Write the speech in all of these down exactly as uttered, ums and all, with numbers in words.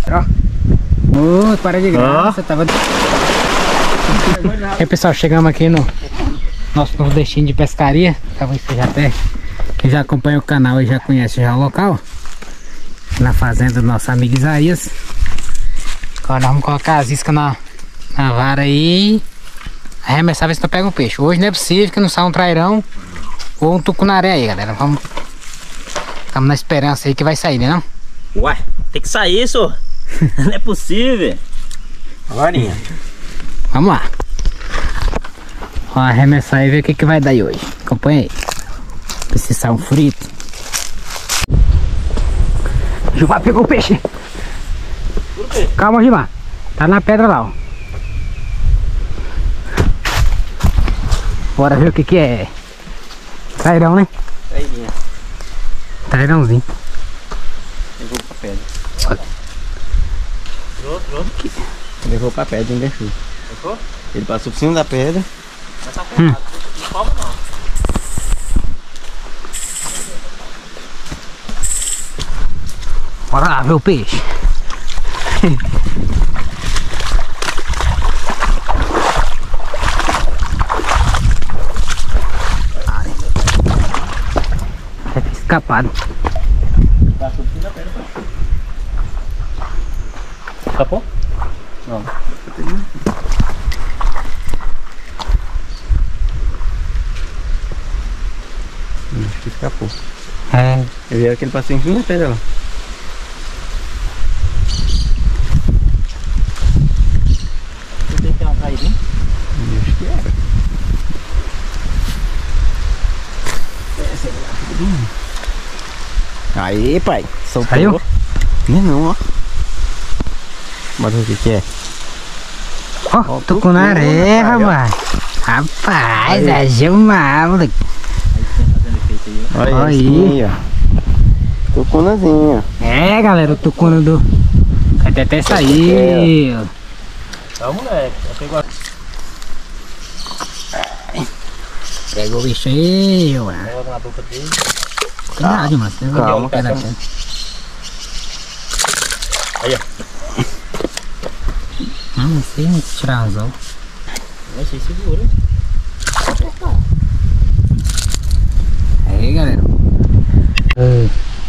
Ó. Oh, para de graça, oh. Tava... E pessoal, chegamos aqui no nosso novo destino de pescaria. Talvez você já até quem já acompanha o canal e já conhece já o local. Na fazenda do nosso amigo Isaías. Agora nós vamos colocar as iscas na, na vara aí. Arremessar, ver se não pega um peixe. Hoje não é possível que não saia um trairão ou um tucunaré aí, galera. Vamos. Estamos na esperança aí que vai sair, né não? Ué, tem que sair isso. Não é possível. Agorinha. Vamos lá. Vamos arremessar e ver o que, que vai dar aí hoje. Acompanha aí. Precisa sair um frito. Gilmar pegou o peixe. Calma, Gilmar. Tá na pedra lá, ó. Bora ver o que que é. Trairão, né? Trairinha. Trairãozinho. Levou pra pedra. Olha. Trouxe, trouxe. Levou pra pedra, enganchou. Levou? Ele passou por cima da pedra. Mas tá com hum. Não palma não. Bora lá ver o peixe. Vai ter escapado. Passou por cima da pedra. Escapou? Não. Acho que escapou. É. Eu vi que ele passou em cima da pedra lá. Você tem que ter uma trairinha? Acho que era. Aí, pai. Soltou. Saiu? Não, não, ó. Bora ver o que que é. Ó, oh, tucunaré, rapaz. Rapaz, é Gilmar, moleque. Olha aí, ó. Tucunazinha. É, galera, o tucuna do... Até até saiu. Tá, moleque. Pegou... Pegou o bicho aí, ué. Pegou na boca dele. Cuidado, mano. Você Calma, vai pegar. Aí, ó. Hum, sem tirar anzol. Vai ser seguro. Aí, galera. Uh.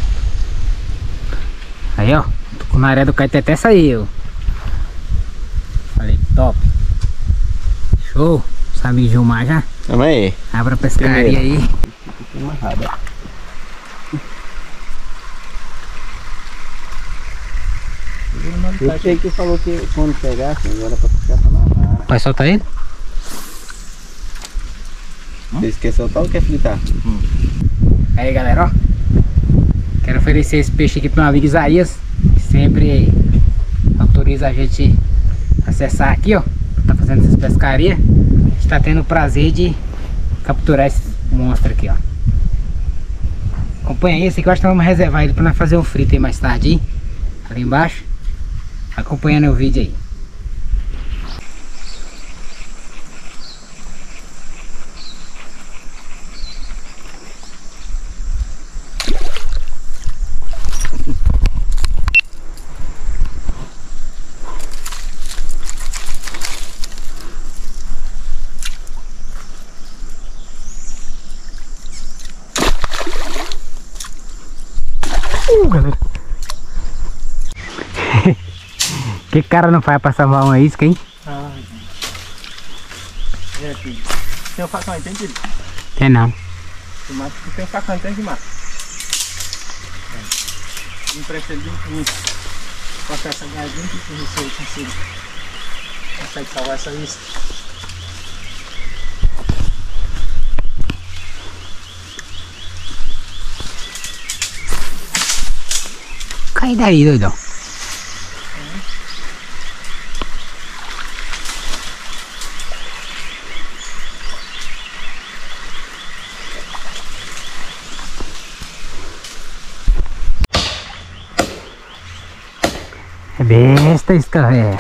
Aí, ó. O tucunaré do Caeteté saiu. Falei, top. Show. Sabe Gilmar já? Vamos aí. Abra a pescaria Primeiro. Aí. Amarrada. Eu sei que falou que quando pegasse, agora pra puxar pra amarrar. Vai soltar ele? Você esqueceu tal ou quer fritar? Hum. Aí, galera, ó. Quero oferecer esse peixe aqui pro meu amigo Isaías, que sempre autoriza a gente acessar aqui, ó. Tá fazendo essas pescarias. A gente tá tendo o prazer de capturar esse monstro aqui, ó. Acompanha aí, esse aqui eu acho que vamos reservar ele pra nós fazer um frito aí mais tarde, hein? Ali embaixo. Acompanhando o vídeo aí. Uh, galera. Que cara não faz pra salvar uma isca, hein? Ah, é aqui. Tem um facão aí, tem que Tem não. Tem um facão aí, tem que matar. Me empresta ele vinte minutos. Cortar essa galinha aqui com você aí, consigo. Consegue salvar essa isca. Cai daí, doidão. É besta isca, velho.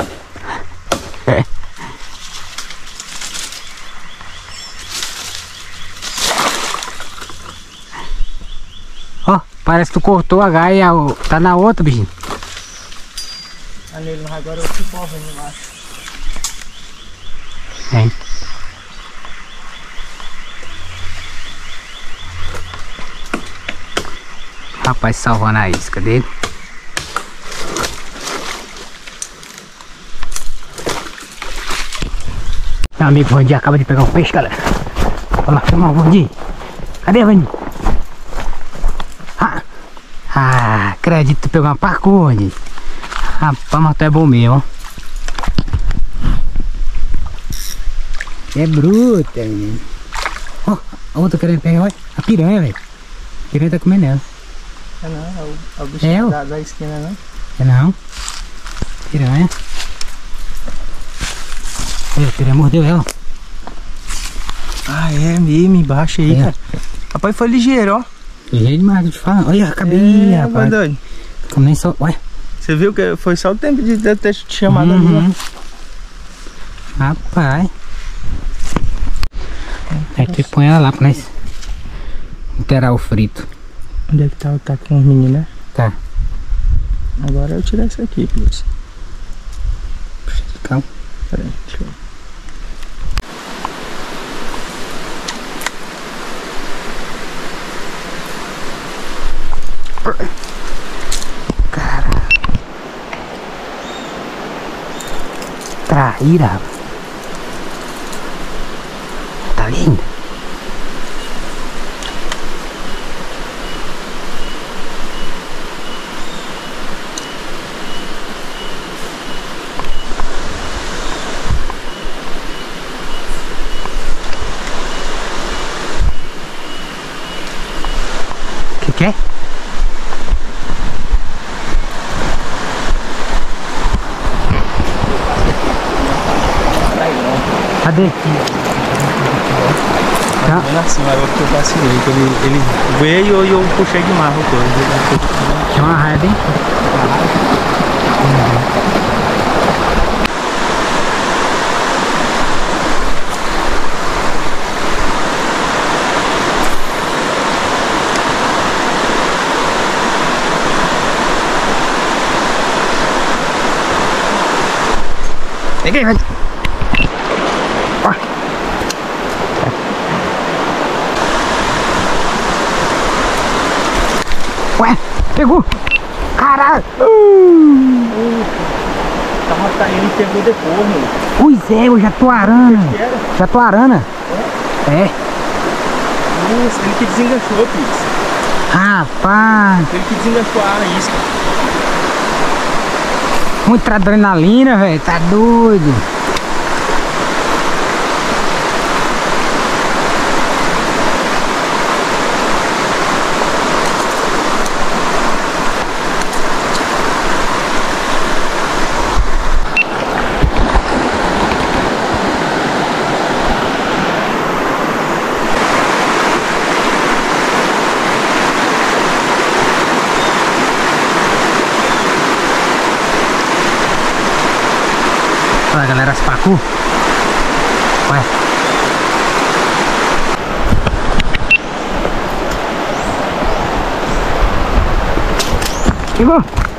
Ó, parece que tu cortou a gaia, tá na outra, bichinho. nele, mas agora eu fico correndo lá. Hein? Rapaz, salvando a isca dele. Meu amigo Vandi acaba de pegar um peixe, galera. Olha lá, filma o Vandi. Cadê, Vandi? Ah, ah, acredito que tu pegou uma pacu, Vandi. Rapaz, mas tu é bom mesmo, ó. É bruta, menino. Ó, a outra querendo pegar, olha. A piranha, velho. A piranha tá comendo ela. É não, é o, é o bicho É, da, da esquina, não? É não. Piranha. Olha, a piranha mordeu ela. Ah, é mesmo, embaixo aí, É. cara. Rapaz, foi ligeiro, ó. Ligeiro demais, eu te falo. Olha, acabei, é, rapaz. doido. Como nem só. Ué. Você viu que foi só o tempo de eu ter te chamado ali, Uhum. ó. Rapaz. Aí tu põe ela lá pra nós inteirar o frito. Onde é que tá? Tá com os meninos, né? Tá. Agora eu tirar isso aqui, Plus. Calma. Peraí, deixa eu... Cara. Traíra, rapaz. Tá linda. Que que é? Cadê? Tá. Assim, mas eu que eu vacilei, que ele, ele veio e eu puxei de marro todo. Tinha uma raiva, hein? Peguei, vai. Ó. Ué, pegou. Caralho. Uh. Tava saindo e pegou depois, meu. Pois é, eu já tô arana. Que era? Já tô arana. É? É. Nossa, ele que desenganchou, Pix. Rapaz. Ele que desenganchou a isca. Muita adrenalina, velho. Tá doido. Olha, galera, as pacu. Ué. Pegou.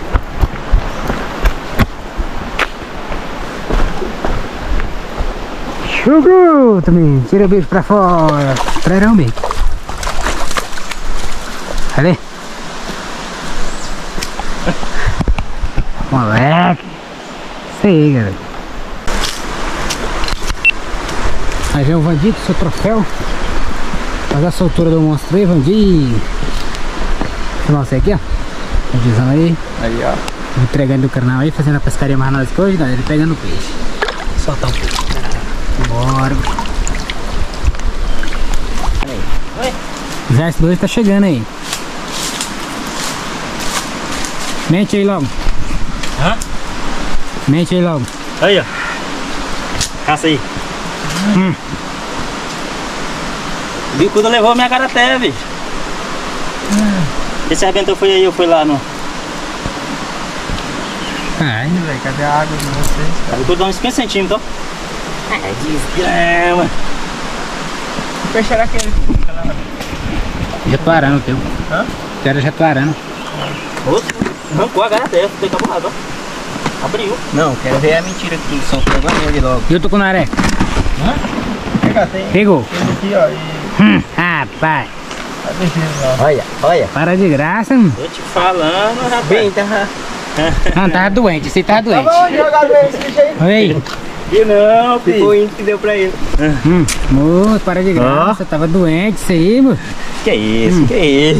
Chegou também. Tira o bicho pra fora. Trarão bem. Cadê? Moleque. Isso aí, galera. Aí vem o Vandi com seu troféu. Faz a soltura do monstro aí, Vandi. Filmar você aqui, ó. Vandizão aí. Aí, ó. Entregando o canal aí, fazendo a pescaria mais nós hoje, galera. Ele pegando o peixe. Soltar o peixe. Bora. Oi. O Exército dois tá chegando aí. Mente aí logo. Hã? Mente aí logo. Aí, ó. Caça aí. Hum. O bicudo levou minha cara até, bicho. Hum. Esse arrebentou foi aí, eu fui lá no... Ai, velho, cadê a água de vocês? O bicudo dá uns quinze centímetros, ó. É, desgrama. Que peixe era aquele? Jatuarana o teu. Hã? Tu era jatuarana. Outro? Arrancou a cara até, tem que aborrar, ó. Abriu. Não, quero ver a mentira que são pegando ele logo. E o tucunaré? Hã? Pega, tem. Pegou. Tem aqui, ó. E... Hum, rapaz. Tá deixando lá. Olha, olha. Para de graça, mano. Tô te falando, rapaz. Bem, tá. Não, tava doente, você tava doente. Tá bom, jogar bem esse bicho aí. Olha aí. E não, filho. Ficou indo que deu pra ele. Hum, moço, para de graça, oh. Tava doente isso aí, moço. Que isso, hum. que isso.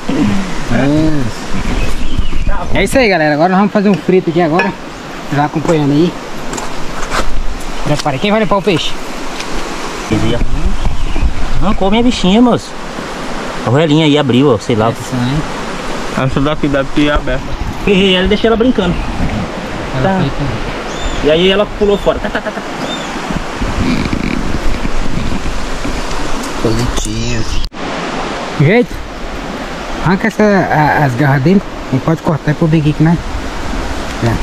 É. É isso aí, galera. Agora nós vamos fazer um frito aqui agora. Já acompanhando aí. Prepare. Quem vai limpar o peixe? Arrancou minha bichinha, moço. A roelinha aí abriu, ó, sei lá. Essa daqui deve ter aberta. E ela deixou ela brincando. Ela tá. E aí ela pulou fora. Tá, tá, tá, tá. Positivo. Jeito. Arranca essa, a, as garras dele. E pode cortar pro Big Geek, né? É.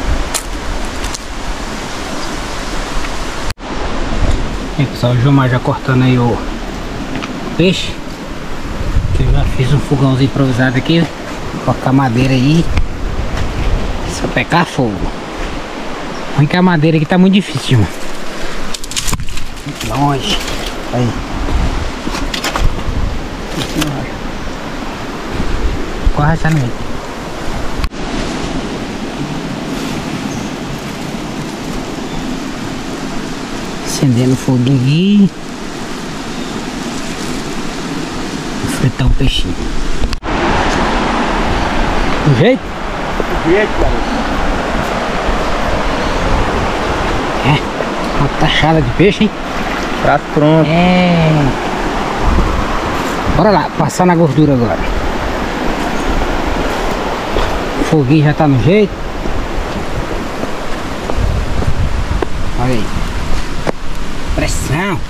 Aí, pessoal, o Gilmar já cortando aí o peixe. Eu já fiz um fogãozinho improvisado aqui. Colocar madeira aí. Só pegar fogo. Arrancar a madeira aqui tá muito difícil, mano. Muito longe. Aí. Corre essa noite. Acendendo o foguinho aí. Vou fritar um peixinho. Do jeito? Do jeito, cara. É, uma tachada de peixe, hein? Prato pronto. É. Bora lá, passar na gordura agora. O foguinho já tá no jeito. Olha aí. Pressão.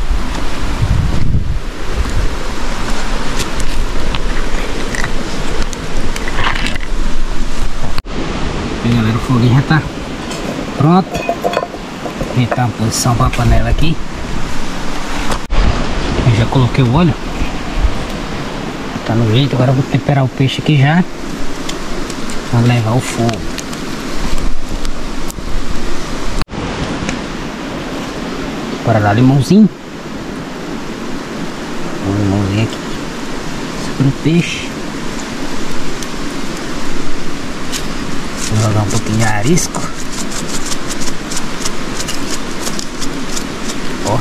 E aí, galera, o foguinho já tá pronto. Ajeitar uma posição para a panela aqui. Eu já coloquei o óleo. Tá no jeito, agora eu vou temperar o peixe aqui já. Vou levar o fogo. Bora lá, limãozinho. Um limãozinho aqui sobre o peixe. Vou jogar um pouquinho de arisco. Ó.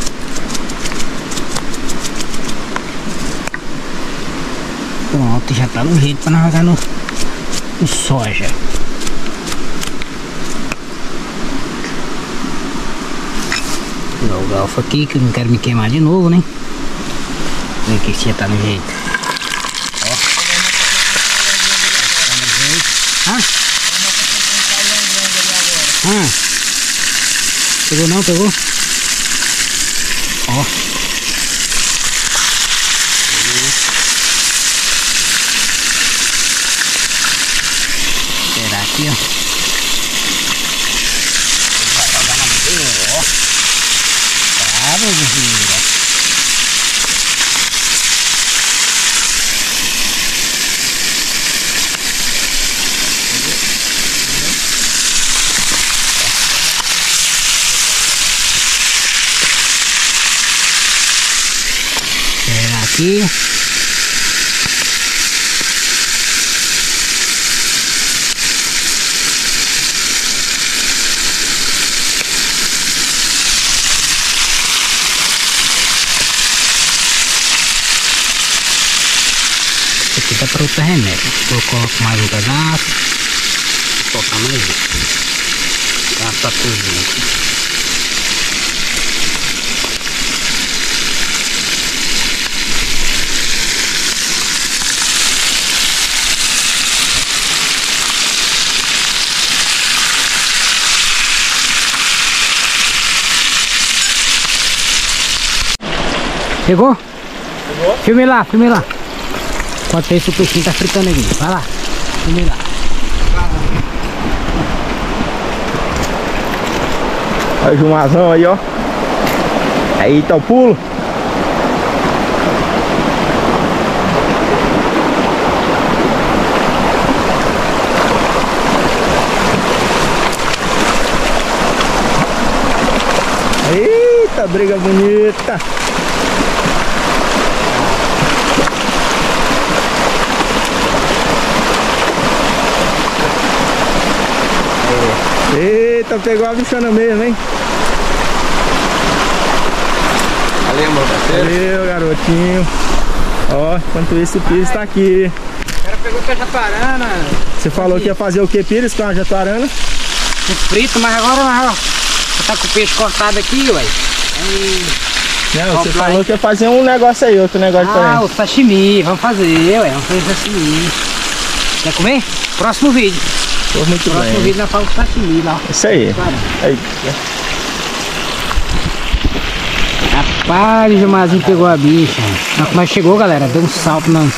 Pronto, já tá no jeito para nós jogar no, no soja. Vou jogar o galfo aqui que eu não quero me queimar de novo, né? Ver aqui se já tá no jeito. Ó. Tá no jeito. Ah? Ah. Pegou não, pegou? Ó. Esperar aqui, ó. Vai jogar na madeira, ó. Bravo, gordura. Esperar aqui. Aqui dá para outro remédio. Eu coloco mais um pedaço. Vou colocar mais um. Tá, tá cozinha aqui. Pegou? Pegou? Filme lá, filme lá. Enquanto isso o peixinho tá fritando aqui. Vai lá, filme lá. Olha o Jumazão aí, ó. Aí tá o pulo. Eita, briga bonita. Eita, pegou a bichona mesmo, hein? Valeu, meu parceiro. Valeu, garotinho. Ó, enquanto isso o Pires tá aqui. O cara pegou com a jatuarana. Você falou que ia fazer o que, Pires, com a jatuarana? Um frito, mas agora mas, ó, você tá com o peixe cortado aqui, ué. Aí... Não, você Comprar, falou hein? que ia fazer um negócio aí, outro negócio Ah, também. o sashimi, vamos fazer, ué, vamos fazer sashimi. Quer comer? Próximo vídeo. Pô, muito Próximo bem. vídeo nós falamos sashimi lá. Isso aí. Claro. Aí. Rapaz, o Gilmarzinho pegou a bicha. Mas chegou, galera, deu um salto na,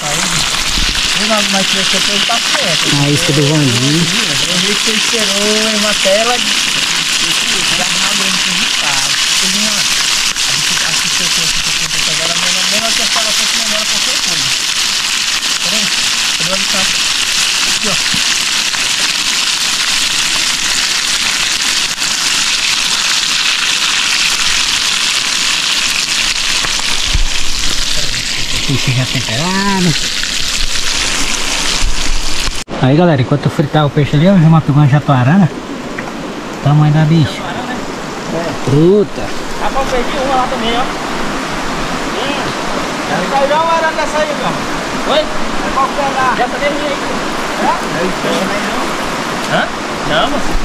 Mas você fez tá certo. na isca do Vandinho. Eu vi que você esperou em uma tela de... Peixe já temperado. Aí, galera, enquanto eu fritar o peixe ali, o Gilmar pegou uma jatuarana. Tamanho da bicha. Fruta. Rapaz, eu perdi uma lá também, ó. Hum. Saiu já uma arana dessa aí, cara. Oi? Qual que é lá? Essa mesmo aí. É? Não, hã? Não, moço.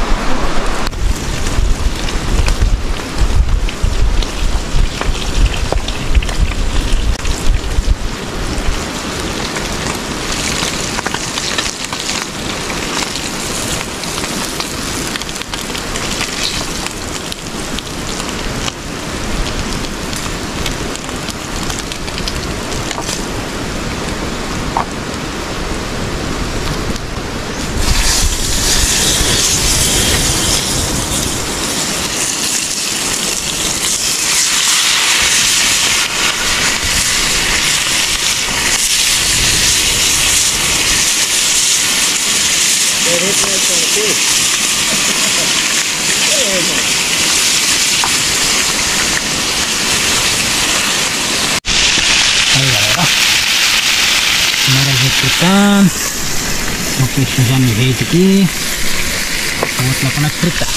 Aí, galera, primeira vez fritando. O peixe já no jeito aqui. O outro lá para nós fritar.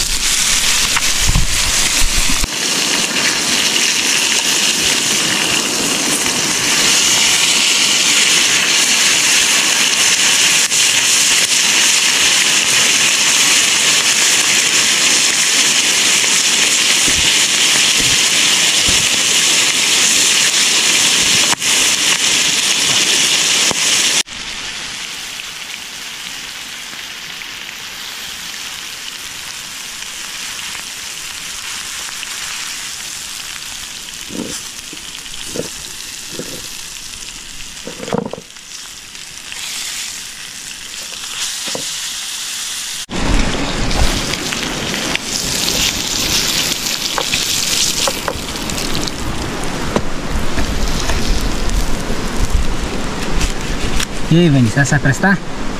E aí, Vini, você vai prestar?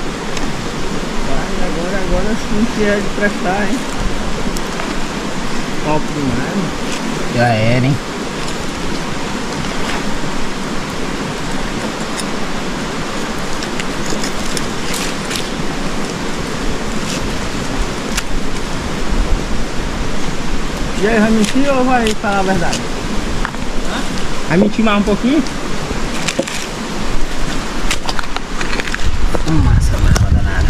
Agora, agora sim que é de prestar, hein? Copo do mar. Já era, hein? E aí, vai mentir ou vai falar a verdade? Hã? Vai mentir mais um pouquinho? Massa, massa danada.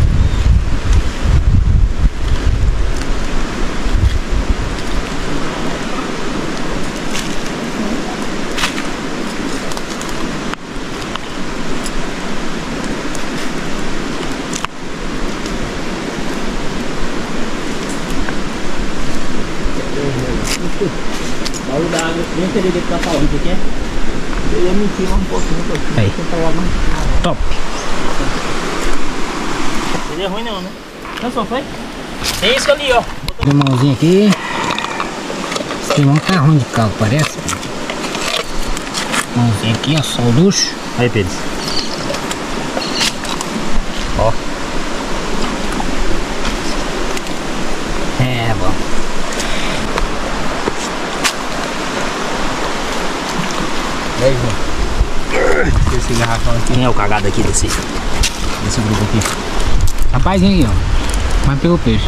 Olha o da água, nem teria que tá falando, o que é? Eu ia mentir mais um pouquinho, pouquinho. Aí. Tentar logo mais. Top. Seria ruim não, né? Não, só foi? Tem isso ali, ó. Limãozinho aqui. Esse limão tá ruim de caldo, parece. Limãozinho aqui, ó, só o luxo. Aí, Pedro. Ó. É, bom. esse garrafão aqui. Quem é o cagado aqui desse, desse grupo aqui? Rapazinho aqui, ó. Mas pegou peixe.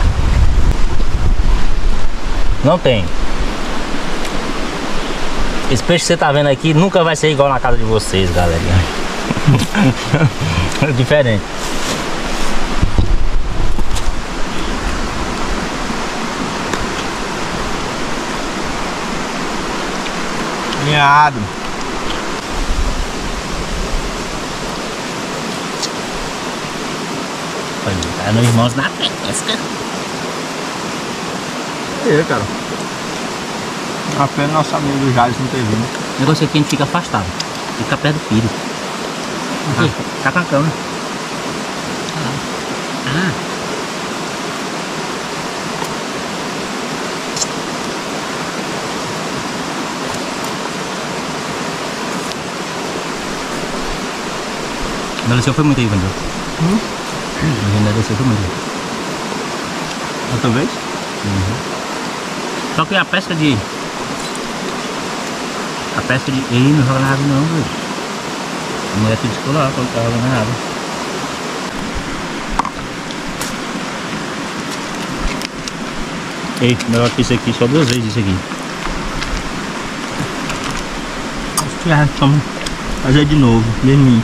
Não tem. Esse peixe que você tá vendo aqui nunca vai ser igual na casa de vocês, galera. É diferente. Alinhado. Tá no Irmãos na pesca. É, cara. A pena nosso amigo Jales não ter vindo. O negócio aqui a gente fica afastado. Fica perto do filho. Aqui, tá com a cama. Ah. Não desceu foi muito aí, Vandel. Hum? Não desceu foi muito. Outra vez? Uhum. Só que a pesca de... A pesca de... Ei, não joga na água não, velho. A mulher tudo ficou lá quando tava jogando na água. Ei, melhor que isso aqui, só duas vezes isso aqui. Se tiver, vamos fazer de novo, mesmo.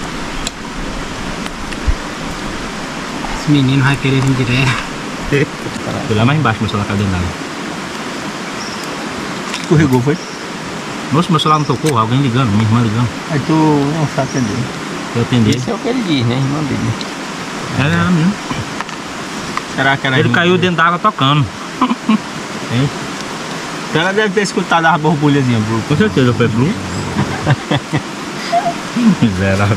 Esse menino vai querer vir direto. Foi lá mais embaixo, meu celular caiu dentro d'água. Escorregou, foi? Nossa, meu celular não tocou, alguém ligando, minha irmã ligando. Aí tu não sabe atender. Eu atendi. Isso é o que ele diz, né, irmão dele? Era ela mesmo. Será que era Ele caiu dentro d'água tocando. Hein? Ela deve ter escutado as borbulhazinhas, Bruno. Com certeza foi Bruno. Miserável.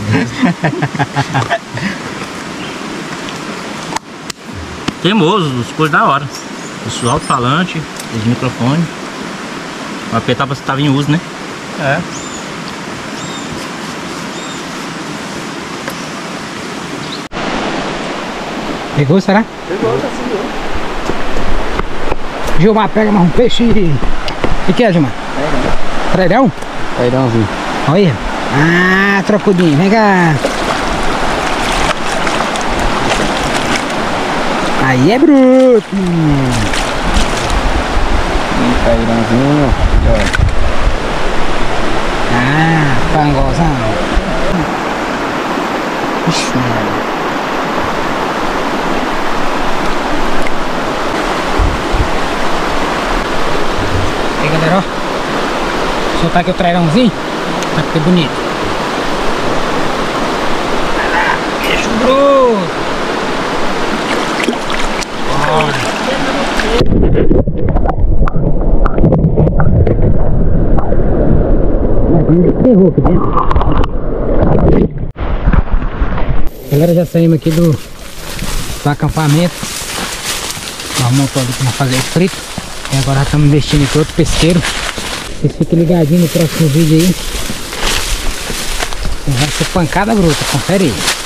Teimoso, as coisas da hora. Os alto-falantes, os microfones. O A P tava, tava em uso, né? É. Pegou, será? Pegou, tá segurando. Gilmar, pega mais um peixe. O que é, Gilmar? Trairão? Trairãozinho. Olha. Ah, trocudinho, vem cá. Aí é bruto. Trairãozinho. Ah, pangozão. Ixi, mano. Aí, galera, ó. Soltar aqui o trairãozinho pra ficar bonito. Vai lá, peixe bruto. Bora. Ferrou aqui dentro. Galera, já saímos aqui do, do acampamento. Nós montamos ali para fazer o frito. E agora já estamos investindo aqui outro pesqueiro. Vocês fiquem ligadinhos no próximo vídeo aí. Vai ser pancada bruta, confere aí.